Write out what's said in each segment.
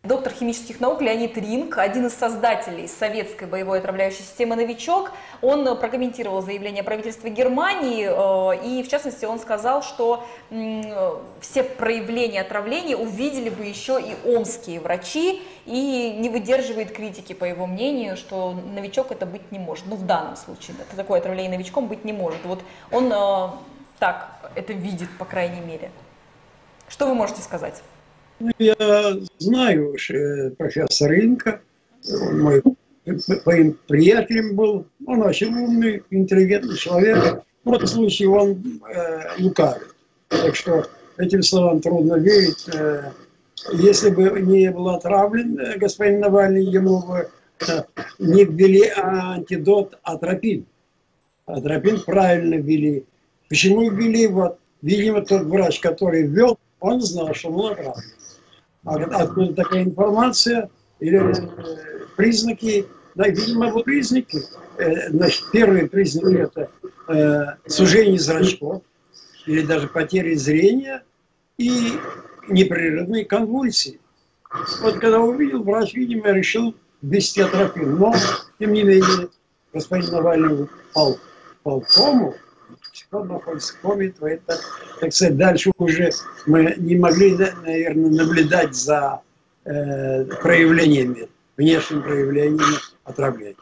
Доктор химических наук Леонид Ринг, один из создателей советской боевой отравляющей системы «Новичок», он прокомментировал заявление правительства Германии, и в частности он сказал, что все проявления отравления увидели бы еще и омские врачи, и не выдерживает критики, по его мнению, что новичок это быть не может. Ну, в данном случае, это такое отравление новичком быть не может. Вот он так это видит, по крайней мере. Что вы можете сказать? Я знаю профессора Ринка, он мой моим приятелем был, он очень умный, интеллигентный человек. В этом случае он лукавит. Так что этим словам трудно верить. Если бы не был отравлен господин Навальный, ему бы не ввели антидот атропин. Атропин правильно ввели. Почему ввели? Вот, видимо, тот врач, который ввел, он знал, что он отравлен. Откуда такая информация или признаки? Да, видимо, вот признаки. Значит, первые признаки – это сужение зрачков или даже потеря зрения и непрерывные конвульсии. Вот когда увидел, врач, видимо, решил ввести атропин. Но, тем не менее, господин Навальный упал в кому. Он находится в коме, то это, так сказать, дальше уже мы не могли, наверное, наблюдать за проявлениями, внешними проявлениями отравления.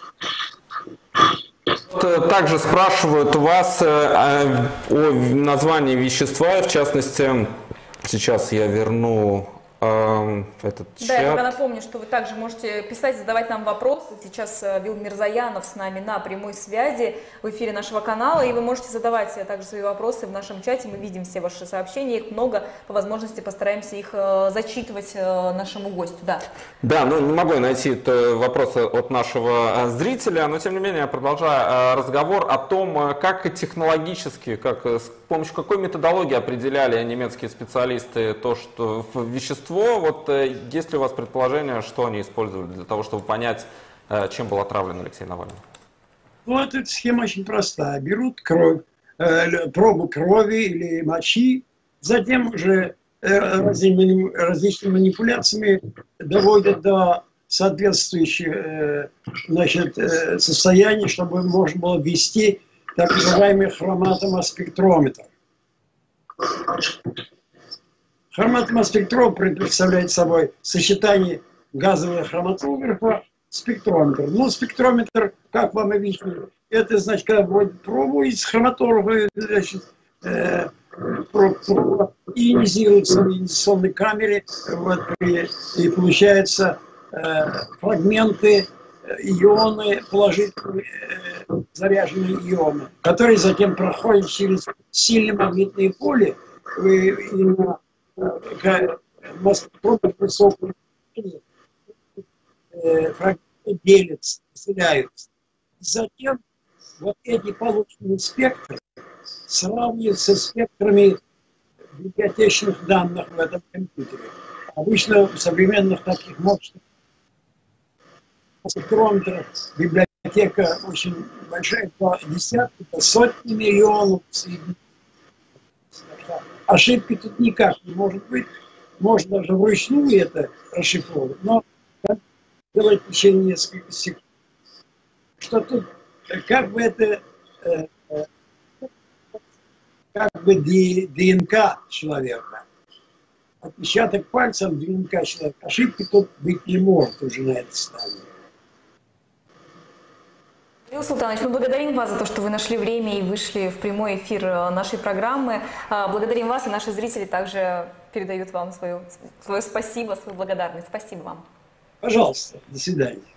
Также спрашивают у вас о названии вещества, в частности, сейчас я верну этот чат. Да, я только напомню, что вы также можете писать, задавать нам вопросы. Сейчас Вил Мирзаянов с нами на прямой связи в эфире нашего канала, и вы можете задавать также свои вопросы в нашем чате. Мы видим все ваши сообщения, их много, по возможности постараемся их зачитывать нашему гостю. Да, ну не могу найти вопросы от нашего зрителя, но тем не менее я продолжаю разговор о том, как технологически, с помощью какой методологии определяли немецкие специалисты то, что вещество. Вот есть ли у вас предположение, что они использовали для того, чтобы понять, чем был отравлен Алексей Навальный? Ну, эта схема очень простая. Берут кровь, пробу крови или мочи, затем уже различными манипуляциями доводят до соответствующих состояний, чтобы можно было ввести так называемый хроматомоспектрометр. Хроматомоспектрометр представляет собой сочетание газового хроматографа, спектрометр. Ну, спектрометр, как вам объяснили, это значит, когда вводят пробу из хроматографа, ионизируется в ионизационной камере, вот, и получаются фрагменты, ионы, положительные заряженные ионы, которые затем проходят через сильное магнитное поле, фрагменты делятся, разделяются. Затем вот эти полученные спектры сравниваются со спектрами библиотечных данных в этом компьютере. Обычно в современных таких мощных спектрометрах библиотека очень большая, по десятки, по сотни миллионов соединений. Ошибки тут никак не может быть. Можно даже вручную это расшифровать, но делать в течение нескольких секунд. Что тут, как бы это, как бы ДНК человека, отпечаток пальцев ДНК человека. Ошибки тут быть не может уже на этой стадии. Вил Султанович, мы благодарим вас за то, что вы нашли время и вышли в прямой эфир нашей программы. Благодарим вас, и наши зрители также передают вам свое спасибо, свою благодарность. Спасибо вам. Пожалуйста, до свидания.